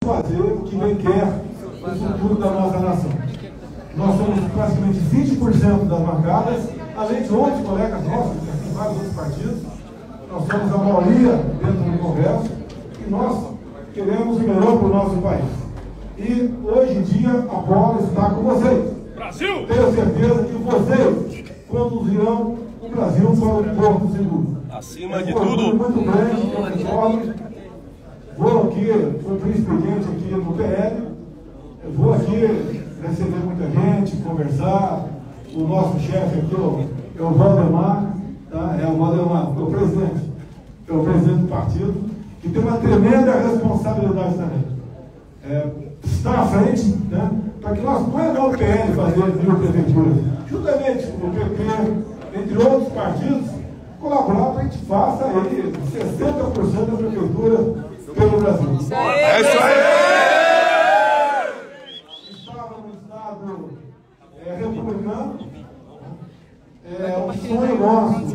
fazer o que bem quer o futuro da nossa nação. Nós somos praticamente 20% das bancadas, além de outros colegas nossos, em vários outros partidos. Nós somos a maioria dentro do Congresso e nós queremos o melhor para o nosso país. E hoje em dia a bola está com vocês. Brasil! Tenho certeza que vocês conduzirão o Brasil para o porto seguro. Acima de tudo. Muito grande, eu concordo. Vou aqui, fui para o expediente aqui no PL, eu vou aqui receber muita gente, conversar. O nosso chefe aqui é o Valdemar, tá? É o Valdemar, é o presidente do partido, que tem uma tremenda responsabilidade também. Está à frente, né? Para que nós, não é o PL fazer 1000 prefeituras, juntamente com o PP, entre outros partidos, colaborar para que a gente faça aí 60% da prefeitura pelo Brasil. É isso aí! Estava no Estado republicano, é um sonho nosso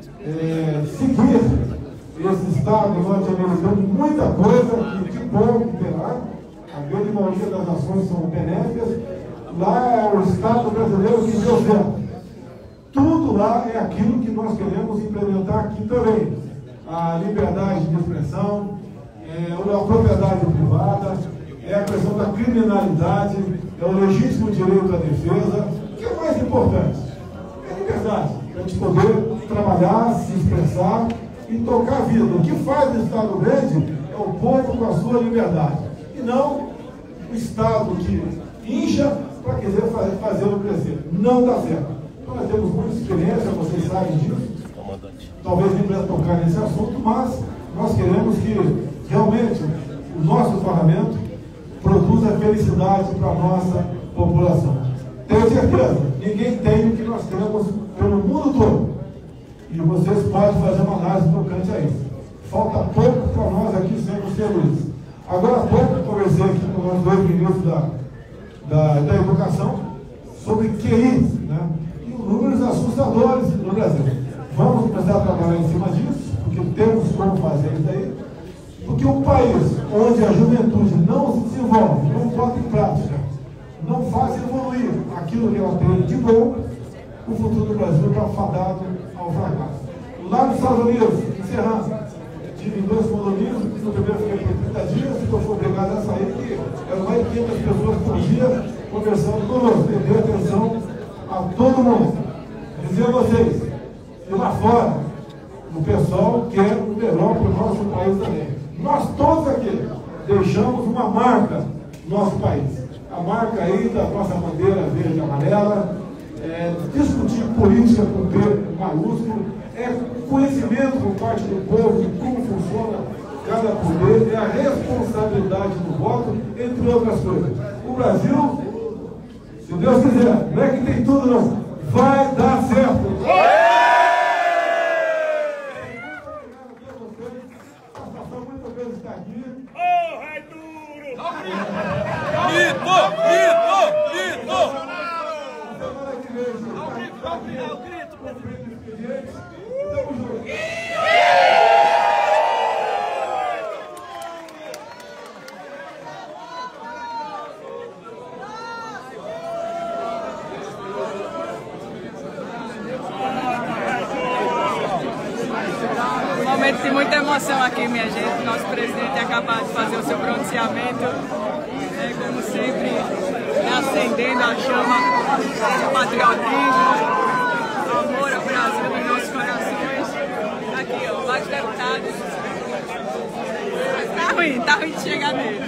seguir esse Estado norte-americano, muita coisa que bom que terá. A grande maioria das ações são benéficas. Lá é o Estado brasileiro que deu certo. Tudo lá é aquilo que nós queremos implementar aqui também. A liberdade de expressão, a propriedade privada, é a questão da criminalidade, é o legítimo direito à defesa. O que é mais importante? É a liberdade, para a gente poder trabalhar, se expressar e tocar a vida. O que faz o Estado grande é o povo com a sua liberdade. E não o Estado que incha para querer fazê-lo crescer. Não dá certo. Então, nós temos muita experiência, vocês sabem disso. Talvez nem para tocar nesse assunto, mas nós queremos que realmente o nosso parlamento produza felicidade para a nossa população. Tenho certeza, ninguém tem o que nós temos pelo mundo todo. E vocês podem fazer uma análise tocante a isso. Falta pouco para nós aqui sermos felizes. Agora há pouco eu conversei aqui com os dois ministros da Educação sobre QI, né? E números assustadores no Brasil. Vamos começar a trabalhar em cima disso, porque temos como fazer isso aí. Porque um país onde a juventude não se desenvolve, não bota em prática, não faz evoluir aquilo que ela tem de bom, o futuro do Brasil está fadado ao fracasso. Lá nos Estados Unidos, encerrando, tive 2 condomínios, no primeiro fiquei por 30 dias, então fui obrigado a sair, porque eram mais de 500 pessoas por dia conversando conosco, deu atenção a todo mundo. Dizer a vocês, e lá fora, o pessoal quer o melhor para o nosso país também. Nós todos aqui deixamos uma marca no nosso país. A marca aí da nossa bandeira verde e amarela, discutir política com P maiúsculo, conhecimento por parte do povo de como funciona cada poder, a responsabilidade do voto, entre outras coisas. O Brasil, se Deus quiser, não é que tem tudo não, vai dar certo. Ô, Rei Duro! Mito! Mito! Mito! Momento de muita emoção aqui, minha gente. Nosso presidente acabou de fazer o seu pronunciamento, como sempre, acendendo a chama do patriotismo, amor ao Brasil nos nossos corações. Aqui, ó, vários deputados. Tá ruim de chegar nele.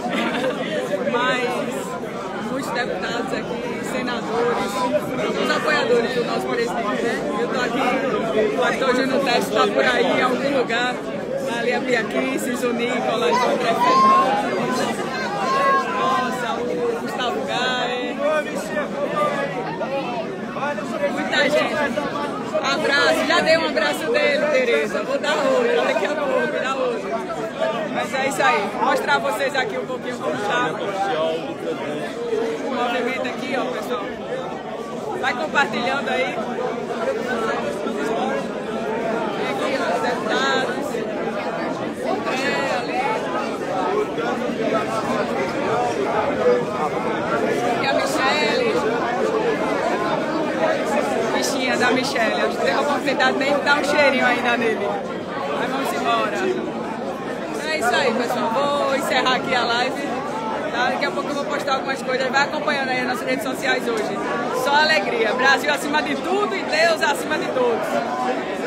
Mas muitos deputados aqui, senadores, os apoiadores do nosso presidente, né? Eu tô aqui, o pastor Júnior Teste está por aí em algum lugar, ali a Biaquice, Zunícola, o André Fernandes, nossa, o Gustavo Gaia, muita gente. Abraço, já dei um abraço dele, Tereza, vou dar outro, daqui a pouco, dar outro. Mas é isso aí, vou mostrar a vocês aqui um pouquinho como está o movimento aqui, ó, pessoal. Vai compartilhando aí. Aqui, ó, os deputados. Ali. E a Michele. Bichinha da Michele. Acho que teve a oportunidade nem de dar um cheirinho ainda nele. Mas vamos embora. É isso aí, pessoal. Vou encerrar aqui a live. Tá? Daqui a pouco eu vou postar algumas coisas. Vai acompanhando aí nas nossas redes sociais hoje. Só alegria. Brasil acima de tudo e Deus acima de todos.